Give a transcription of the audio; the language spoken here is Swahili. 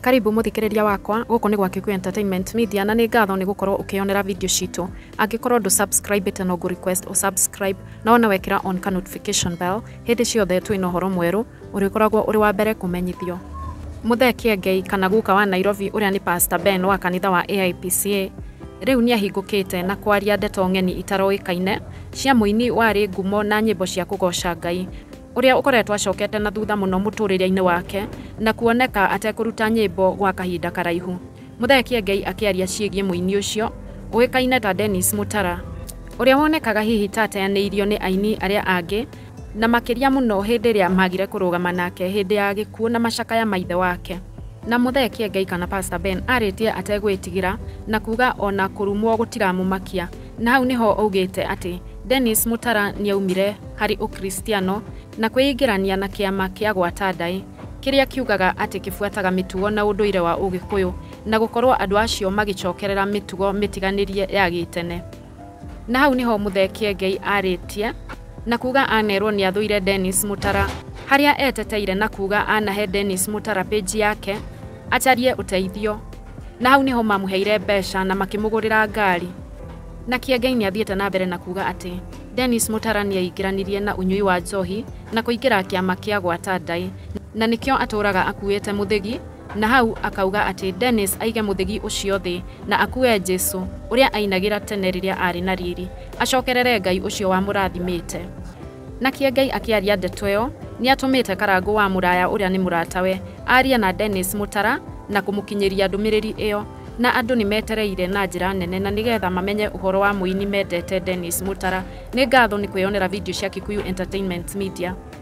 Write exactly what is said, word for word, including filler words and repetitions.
Karibu muthikiriria wakwa guko ni gwa Kîengei Entertainment Media na ni ngatho ni gukorwo ukionera video citu angikorwo ndu subscribe te no go request o subscribe na ona wekira on ka notification bell hindi ciothe twina horo mweru urikoragwo uri wa mbere kumenyithio. Muthe Kîengei kana guka wa Nairobi uria ni Pastor Ben wa kanitha wa A I P C A riu ni ahingukite na kwaria ndeto ngeni itaroikaine cia muini wari ngumo na nyimbo cia kugoca Ngai uria ukoretwo acokete na thutha muno muturire-ini wake na kuoneka atekuruta nyimbo gwa kahinda karaihu. Muthe Kîengei akiaria ciigie muini ucio uikaine ta Dennis Mûtara uria wonekaga hihi tateaneirio ni aini aria angi na makiria muno hindi ria magire kurugama nake hindi ya gikuo na macakaya maithe wake. Na Muthe Kîengei kana Pastor Ben aritie ategwitigira na kuga ona kurumwo gutiramumakia na hau niho augite ati Dennis Mûtara ni aumire hari ukristiano na kwĩingĩrania na kĩama kĩa gwata Ndai kiria kiugaga ati kifuataga mitugo na unduire wa Ugikuyu na gukorwo andu acio magicokerera mitugo mitiganirie ya gitene. Na hau niho Muthe Kîengei aritie na kuga anerwo ni athuire Dennis Mûtara haria eteteire na kuga anahe Dennis Mûtara page yake acharie uteithio na hau niho mamuheire mbeca na makimugurira ngari. Na Kîengei ni athiete na mbere na kuga ati Dennis Mûtara ni aingiranirie na unyui wa njohi na kuingira kiama kia gwata Ndai na nikio aturaga akuite muthigi na hau akauga ati Dennis aige muthigi ucio thi na akue Jesu uria ainagira tene riria ari na riri acokerere Ngai ucio wa murathimite. Na Kîengei akiaria ndeto yo ni atumite karangu wa muraya uria ni muratawe aria na Dennis Mûtara na kumukinyiria ndumiriri iyo na andu ni metereire na njira nene na nigetha mamenye uhoro wa muini mendete Dennis Mûtara. Ni ngatho ni kwionera video cia Kîengei Entertainment Media.